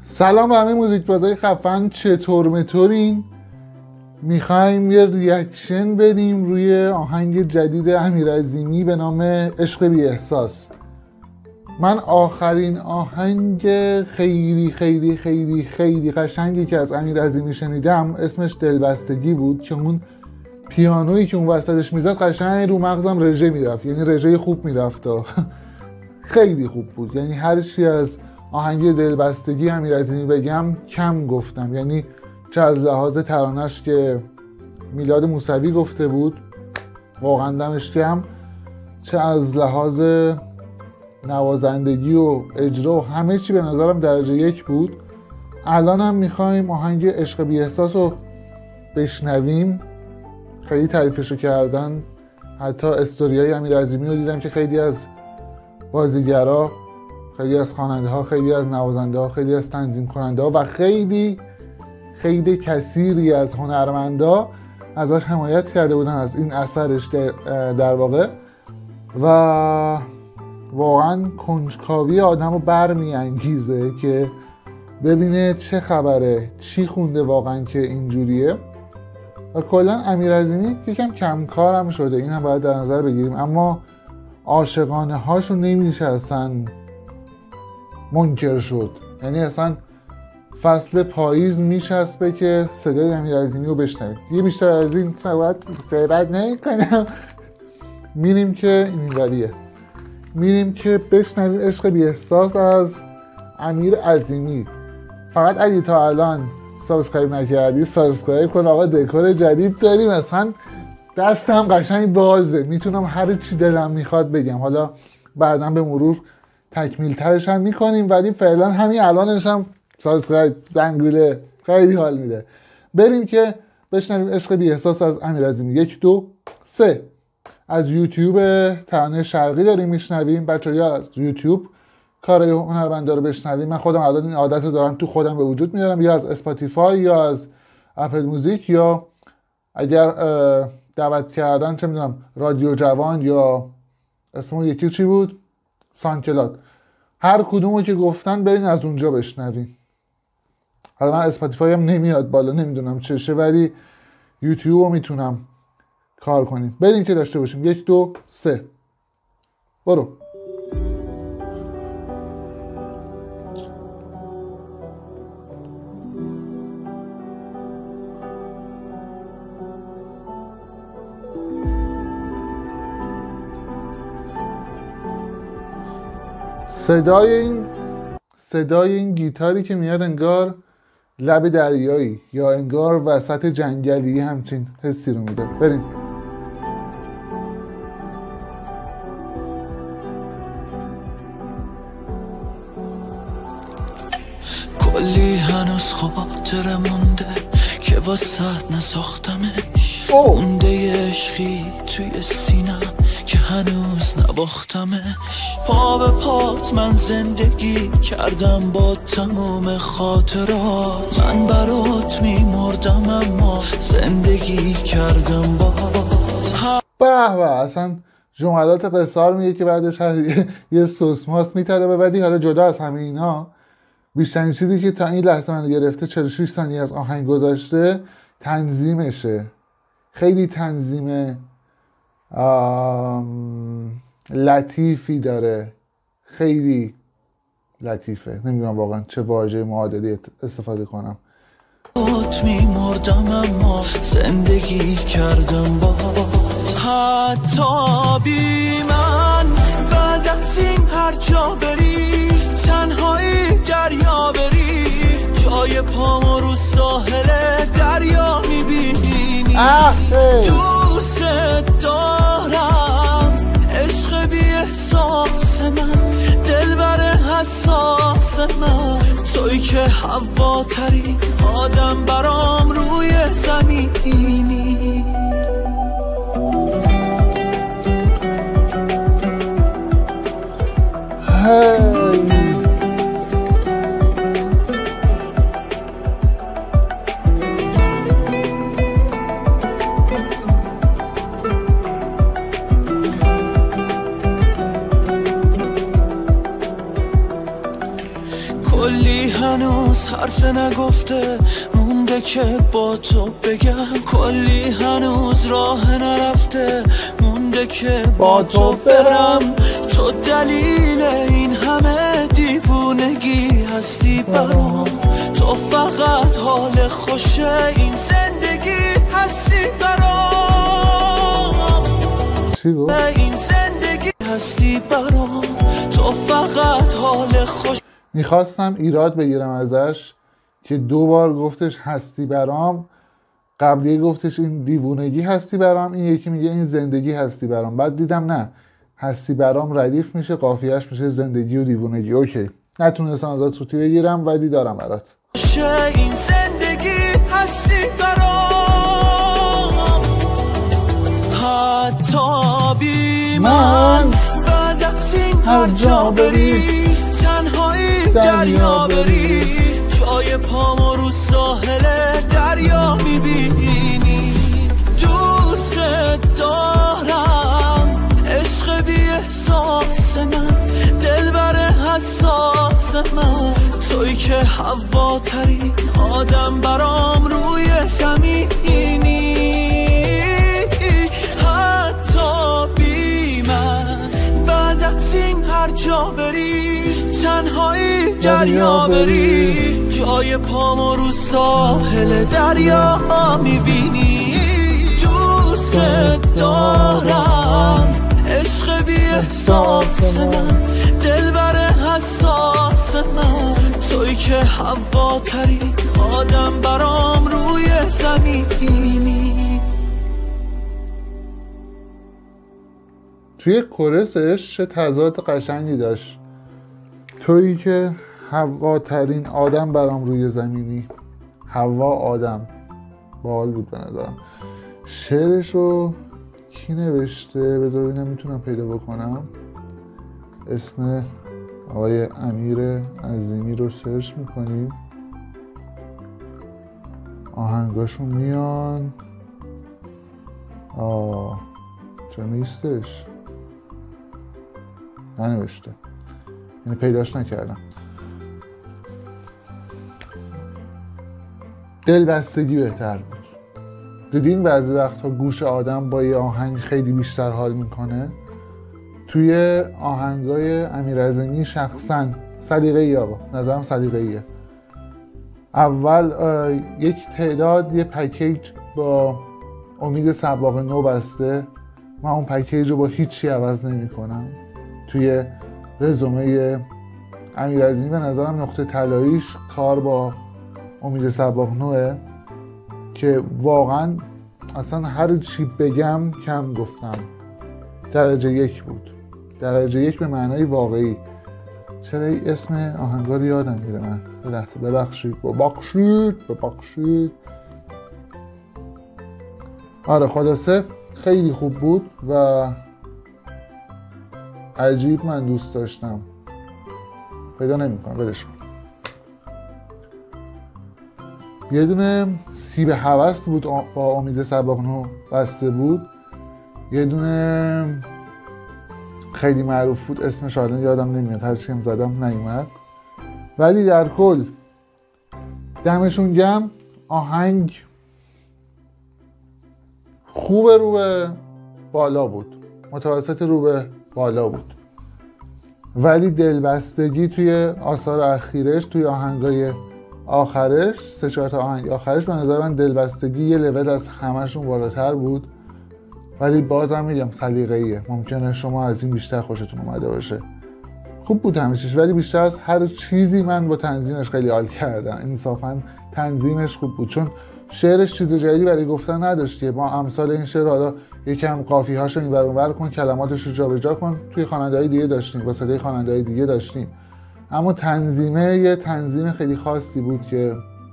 سلام به همه موزیک بازای خفن، چطور مطورین؟ میخوایم یه ریاکشن بدیم روی آهنگ جدید امیرعظیمی به نام عشق بی احساس. من آخرین آهنگ خیلی خیلی خیلی خیلی قشنگی که از امیرعظیمی شنیدم اسمش دلبستگی بود که اون پیانویی که اون وسطش میزد قشنگ رو مغزم رژه میرفت، یعنی رژه خوب میرفت خیلی خوب بود. یعنی هر چی از آهنگ دلبستگی امیرعظیمی بگم کم گفتم، یعنی چه از لحاظ ترانش که میلاد موسوی گفته بود واقعا دمش گرم، چه از لحاظ نوازندگی و اجرا و همه چی به نظرم درجه یک بود. الان هم میخوایم آهنگ عشق بی احساس رو بشنویم. خیلی تعریفشو کردن، حتی استوریای امیرعظیمی رو دیدم که خیلی از بازیگرا، خیلی از خواننده ها، خیلی از نوازنده ها، خیلی از تنظیم کننده ها و خیلی خیلی کثیری از هنرمندا ازش حمایت کرده بودن، از این اثرش در واقع، و واقعا کنجکاوی آدم رو برمی‌انگیزه که ببینه چه خبره، چی خونده واقعا که اینجوریه. و کلا امیرعظیمی یکم کمکار هم شده، این هم باید در نظر بگیریم، اما عاشقانه هاشو نمیشه اصلا منکر شد. یعنی اصلا فصل پاییز میشسبه که صدای امیرعظیمی رو بشنویم. دیگه بیشتر از این صحبت نمی‌کنم، میریم که اینوریه، میریم که بشنویم عشق بی احساس از امیرعظیمی. فقط اگه تا الان سابسکرایب نکردی سابسکرایب کن. آقا دکور جدید داریم، اصلا دستم قشنگ بازه، میتونم هر چی دلم میخواد بگم. حالا بعداً به مرور تکمیل ترش هم میکنیم، ولی فعلا همین الانش هم سابسکرایب، زنگوله، خیلی حال میده. بریم که بشنویم عشق بی احساس از امیرعظیمی. 1 2 3. از یوتیوب ترانه شرقی داریم میشنویم. بچه‌ها یا از یوتیوب کارهای هنرمندا رو بشنویم. من خودم الان این عادت رو دارم تو خودم به وجود میارم، یا از اسپاتیفای یا از اپل موزیک، یا اگر دعوت کردن چه میدونم رادیو جوان یا اسمون یکی چی بود، سانکلاد، هر کدومو که گفتن برین از اونجا بشنوین. حالا من اسپاتیفای هم نمیاد بالا، نمیدونم چشه، ولی یوتیوب رو میتونم کار کنیم. بریم که داشته باشیم. 1 2 3 برو. صدای این گیتاری که میاد انگار لب دریایی یا انگار وسط جنگلی، همچین حسی رو میده. بریم. کلی هنوز خاطره مونده که واسه نساختمش، مونده عشقی توی سینم که هنوز نباختمش. پا به پات من زندگی کردم با تموم خاطرات، من برات میمردم اما زندگی کردم با به اصلا جملات قصار میگه که بعدش یه سوسماس میتره بدی. حالا جدا از همه اینا، بیشترین چیزی که تا این لحظه من گرفته 46 ثانیه از آهنگ گذاشته تنظیمشه. خیلی تنظیم لطیفی داره، خیلی لطیفه. نمیدونم واقعا چه واژه معادلی استفاده کنم. میمردم اما زندگی کردم با حتی بی من. بعد از این هر جا بری تنهایی دریا بری، جای پامو رو ساحل دریا میبینی. دوست دارم عشق بی احساس من، دلبر حساس من، توی که هواترین آدم برام روی زمینی. کلی هنوز هنوز حرف نگفته مونده که با تو بگم، کلی هنوز راه نرفته مونده که با تو برم. تو دلیل این همه دیوونگی هستی برام، تو فقط حال خوشه این زندگی هستی برام. این زندگی هستی برام، تو فقط حال خوش. میخواستم ایراد بگیرم ازش که 2 بار گفتش هستی برام، قبلی گفتش این دیوونگی هستی برام، این یکی میگه این زندگی هستی برام. بعد دیدم نه، هستی برام ردیف میشه، قافیه‌اش میشه زندگی و دیوونگی. اوکی، نتونستم ازت سوتی بگیرم ولی دارم برات. این زندگی هستی برام، حتی بی من بعد از این هر جا بری، تنهایی دریا بری، جای پامو رو ساحل دریا میبینی. دوست دارم عشق بی احساس من، دلبر حساس من، توی که هواترین آدم برام روی زمینی. حتی بی من بعد از این هر جا بری، تنهایی دریا بری، جای پامو رو ساحل دریا میبینی. دوست دارم عشق بی احساس من، دلبر حساس من، توی که هواترین آدم برام روی زمینی. توی کورسش چه تضاد قشنگی داشت، تویی که هواترین آدم برام روی زمینی. هوا آدم باحال بود به نظرم. شعرشو کی نوشته؟ بذار ببینم میتونم پیدا بکنم. اسم آقای امیر عظیمی رو سرچ میکنیم، آهنگاشون میان. چرا نیستش؟ ننوشته، یعنی پیداش نکردم. دلبستگی بهتر بود. دیدین بعضی وقتها گوش آدم با یه آهنگ خیلی بیشتر حال میکنه. توی آهنگای امیر عظیمی شخصا سلیقه‌ای، آقا نظرم سلیقه‌ایه. اول یک تعداد یه پکیج با امید صباغ نو بسته، من اون پکیج رو با هیچی عوض نمی کنم. توی رزومه امیر عظیمی به نظرم نقطه طلاییش کار با امید صباغ نوه که واقعا اصلا هر چی بگم کم گفتم. درجه 1 بود، درجه 1 به معنای واقعی. چرا اسم آهنگار یادم میره من؟ یه لحظه ببخشید. آره خلاصه خیلی خوب بود و عجیب من دوست داشتم. پیدا نمی‌کنم، ولش کن. یه دونه سیب هوس بود با امید صباغ نو بسته بود. یه دونه خیلی معروف بود، اسمش الان یادم نمیاد، هر چیم زدم نیومد. ولی در کل دمشون گرم. آهنگ خوب رو به بالا بود، متوسط رو به بالا بود، ولی دلبستگی توی آثار اخیرش، توی آهنگای آخرش، 3-4 تا آهنگ آخرش به نظر من دلبستگی یه لول از همشون بالاتر بود. ولی بازم میگم سلیقه‌ایه، ممکنه شما از این بیشتر خوشتون اومده باشه. خوب بود همیشهش، ولی بیشتر از هر چیزی من با تنظیمش خیلی حال کردم. انصافا تنظیمش خوب بود، چون شعرش چیز جدیدی برای گفتن نداشت. ما امثال این شعر حالا یکم قافیه‌هاشو اینور اونور کن، کلماتش رو جابجا کن، توی خواننده‌های دیگه داشتیم، با صدای خواننده‌های دیگه داشتیم، اما تنظیمه یه تنظیم خیلی خاصی بود که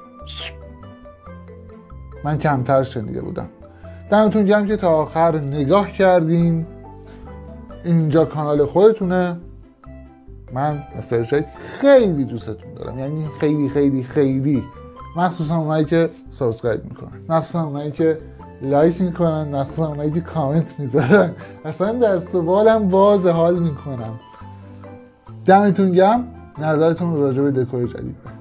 من کمتر شنیده بودم. دمتون گرم که تا آخر نگاه کردین. اینجا کانال خودتونه. من مثل شکل خیلی دوستتون دارم، یعنی خیلی خیلی خیلی، مخصوصا اونایی که سابسکرایب میکنن، مخصوصا اونایی که لایک میکنن، مخصوصا اونایی که کامنت میذارن. اصلا دست و بالم باز حال میکنم. دمتون گرم. نظرتون راجع به دکور جدید